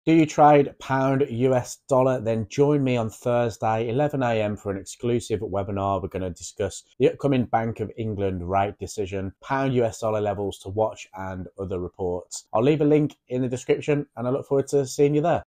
Do you trade pound US dollar? Then join me on Thursday, 11 a.m. for an exclusive webinar. We're going to discuss the upcoming Bank of England rate decision, pound US dollar levels to watch, and other reports. I'll leave a link in the description, and I look forward to seeing you there.